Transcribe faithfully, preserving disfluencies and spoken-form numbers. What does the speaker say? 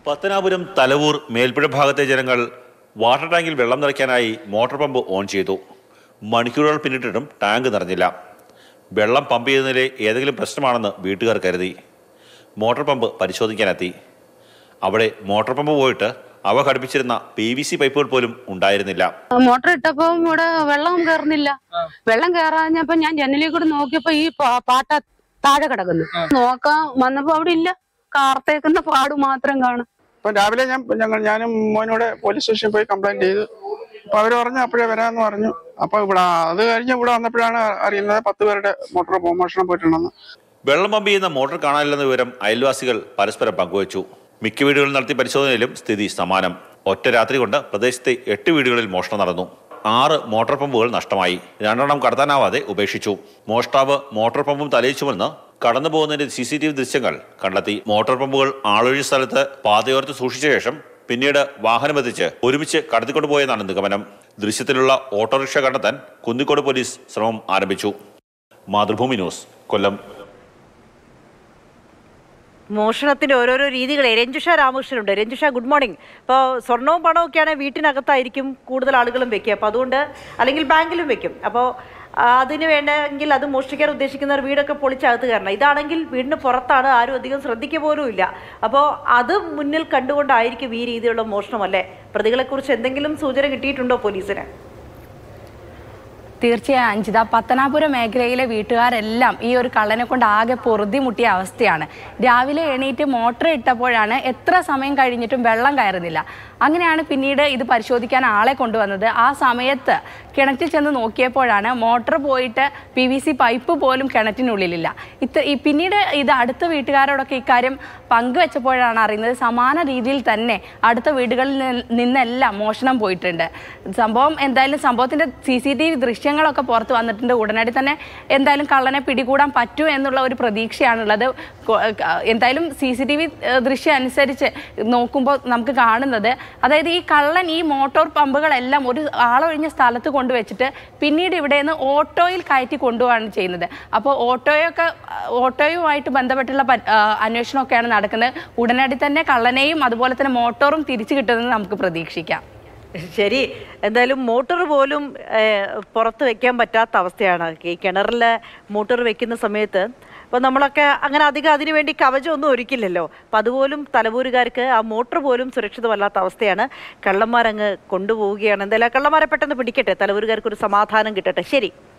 പത്തനാപുരം തലവൂർ മേൽപ്പുഴ ഭാഗത്തെ ജനങ്ങൾ വാട്ടർ ടാങ്കിൽ വെള്ളം നിറയ്ക്കാനായി മോട്ടോർ പമ്പ് ഓൺ ചെയ്തു. മണിക്കൂറുകൾ പിന്നിട്ടിട്ടും ടാങ്ക് നിറഞ്ഞില്ല. വെള്ളം പമ്പ് ചെയ്യുന്നതിലെ ഏതെങ്കിലും പ്രശ്നമാണെന്ന് വീട്ടുകാർ കരുതി. മോട്ടോർ പമ്പ് പരിശോധിക്കാനെത്തി. അവിടെ മോട്ടോർ പമ്പ് പോയിട്ട് അവ ഘടിപ്പിച്ചിരുന്ന പി വി സി പൈപ്പുകൾ പോലും ഉണ്ടായിരുന്നില്ല. മോട്ടർ ഇട്ടപ്പോ ഇവിടെ വെള്ളം കയറുന്നില്ല. വെള്ളം കയറാഞ്ഞപ്പോ ഞാൻ ജനലിൽ കൂടെ നോക്കിയപ്പോ ഈ പാട്ട താഴെ കിടക്കുന്നു. നോക്കാൻ വന്നപ്പോ അവിടെ ഇല്ല, കാർത്തേക്കുന്ന പാട് മാത്രം കാണും. അപ്പൊ രാവിലെ ഞാൻ ഞങ്ങൾ ഞാനും മോനോടെ പോലീസ് സ്റ്റേഷനിൽ പോയി കംപ്ലൈന്റ് ചെയ്തു. അപ്പൊ അവര് പറഞ്ഞു അപ്പോഴേ വരാമെന്ന് പറഞ്ഞു. അപ്പൊ ഇവിടെ അത് കഴിഞ്ഞ് ഇവിടെ വന്നപ്പോഴാണ് അറിയുന്നത് പത്ത് പേരുടെ മോട്ടോർ മോഷണം പോയിട്ടുണ്ടെന്ന്. വെള്ളം പമ്പ് ചെയ്യുന്ന മോട്ടോർ കാണാനില്ലെന്ന വിവരം അയൽവാസികൾ പരസ്പരം പങ്കുവച്ചു. മിക്ക വീടുകളിൽ നടത്തിയ പരിശോധനയിലും സ്ഥിതി സമാനം. ഒറ്റ രാത്രി കൊണ്ട് പ്രദേശത്തെ എട്ട് വീടുകളിൽ മോഷണം നടന്നു. ആറ് മോട്ടോർ പമ്പുകൾ നഷ്ടമായി. രണ്ടെണ്ണം കടത്താനാവാതെ ഉപേക്ഷിച്ചു. മോഷ്ടാവ് മോട്ടോർ പമ്പും തലയിച്ചുമെന്ന് കടന്നു പോകുന്നതിന്റെ സി സി ടി വി ദൃശ്യങ്ങൾ കണ്ടെത്തി. മോട്ടോർ പമ്പുകൾ ആളൊഴിയ സ്ഥലത്ത് പാതയോരത്ത് സൂക്ഷിച്ച ശേഷം പിന്നീട് വാഹനമെത്തിച്ച് ഒരുമിച്ച് കടത്തിക്കൊണ്ടുപോയെന്നാണ് നിഗമനം. ദൃശ്യത്തിലുള്ള ഓട്ടോറിക്ഷ കണ്ടെത്താൻ കുന്നിക്കോട് പോലീസ് ശ്രമം ആരംഭിച്ചു. മാതൃഭൂമി ന്യൂസ്, കൊല്ലം. മോഷണത്തിന്റെ ഓരോരോ രീതികളെ രഞ്ജുഷ രാമകൃഷ്ണനുണ്ട്. Ranjusha, good morning. ഇപ്പോൾ സ്വർണവും പണവും ഒക്കെയാണ് വീട്ടിനകത്തായിരിക്കും കൂടുതൽ ആളുകളും വെക്കുക. അപ്പോൾ അതുകൊണ്ട് അല്ലെങ്കിൽ ബാങ്കിലും വെക്കും. അപ്പോൾ അതിന് വേണ്ടെങ്കിൽ അത് മോഷ്ടിക്കാൻ ഉദ്ദേശിക്കുന്നവർ വീടൊക്കെ പൊളിച്ചകത്ത് കയറണം. ഇതാണെങ്കിൽ വീടിന് പുറത്താണ്, ആരും അധികം ശ്രദ്ധിക്കുക പോലും ഇല്ല. അപ്പോൾ അത് മുന്നിൽ കണ്ടുകൊണ്ടായിരിക്കും ഈ രീതിയിലുള്ള മോഷണം അല്ലേ? പ്രതികളെക്കുറിച്ച് എന്തെങ്കിലും സൂചന കിട്ടിയിട്ടുണ്ടോ പോലീസിന്? തീർച്ചയായും അഞ്ജിത, പത്തനാപുരം മേഖലയിലെ വീട്ടുകാരെല്ലാം ഈ ഒരു കള്ളനെ കൊണ്ട് ആകെ പൊറുതിമുട്ടിയ അവസ്ഥയാണ്. രാവിലെ എണീറ്റ് മോട്ടർ ഇട്ടപ്പോഴാണ് എത്ര സമയം കഴിഞ്ഞിട്ടും വെള്ളം കയറുന്നില്ല. അങ്ങനെയാണ് പിന്നീട് ഇത് പരിശോധിക്കാൻ ആളെ കൊണ്ടുവന്നത്. ആ സമയത്ത് കിണറ്റിൽ ചെന്ന് നോക്കിയപ്പോഴാണ് മോട്ടർ പോയിട്ട് പി വി സി പൈപ്പ് പോലും കിണറ്റിനുള്ളിലില്ല. ഇത്ര പിന്നീട് ഇത് അടുത്ത വീട്ടുകാരോടൊക്കെ ഇക്കാര്യം പങ്കുവെച്ചപ്പോഴാണ് അറിയുന്നത് സമാന രീതിയിൽ തന്നെ അടുത്ത വീടുകളിൽ നിന്നെല്ലാം മോഷണം പോയിട്ടുണ്ട്. സംഭവം എന്തായാലും സംഭവത്തിൻ്റെ സി സി ടി വി ദൃശ്യങ്ങളൊക്കെ പുറത്ത് വന്നിട്ടുണ്ട്. ഉടനടി തന്നെ എന്തായാലും കള്ളനെ പിടികൂടാൻ പറ്റൂ എന്നുള്ള ഒരു പ്രതീക്ഷയാണുള്ളത്. എന്തായാലും സി സി ടി വി ദൃശ്യം അനുസരിച്ച് നോക്കുമ്പോൾ നമുക്ക് കാണുന്നത്, അതായത് ഈ കള്ളൻ ഈ മോട്ടോർ പമ്പുകളെല്ലാം ഒരു ആളൊഴിഞ്ഞ സ്ഥലത്ത് കൊണ്ടുവച്ചിട്ട് പിന്നീട് ഇവിടെ നിന്ന് ഓട്ടോയിൽ കയറ്റി കൊണ്ടുപോവാണ് ചെയ്യുന്നത്. അപ്പോൾ ഓട്ടോയൊക്കെ ഓട്ടോയുമായിട്ട് ബന്ധപ്പെട്ടുള്ള അന്വേഷണമൊക്കെയാണ് നടക്കുന്നത്. ഉടനടി തന്നെ കള്ളനെയും അതുപോലെ തന്നെ മോട്ടോറും തിരിച്ചു കിട്ടുമെന്ന് നമുക്ക് പ്രതീക്ഷിക്കാം. ശരി, എന്തായാലും മോട്ടോർ പോലും പുറത്ത് വെക്കാൻ പറ്റാത്ത അവസ്ഥയാണ്. ഈ കിണറിൽ മോട്ടോർ വെക്കുന്ന സമയത്ത് അപ്പോൾ നമ്മളൊക്കെ അങ്ങനെ അധികം അതിനു വേണ്ടി കവചമൊന്നും ഒരുക്കില്ലല്ലോ. അപ്പം അതുപോലും തലവൂരുകാർക്ക് ആ മോട്ടോർ പോലും സുരക്ഷിതമല്ലാത്ത അവസ്ഥയാണ്. കള്ളന്മാരങ്ങ് കൊണ്ടുപോവുകയാണ്. എന്തായാലും കള്ളന്മാരെ പെട്ടെന്ന് പിടിക്കട്ടെ, തലവൂരുകാർക്ക് ഒരു സമാധാനം കിട്ടട്ടെ. ശരി.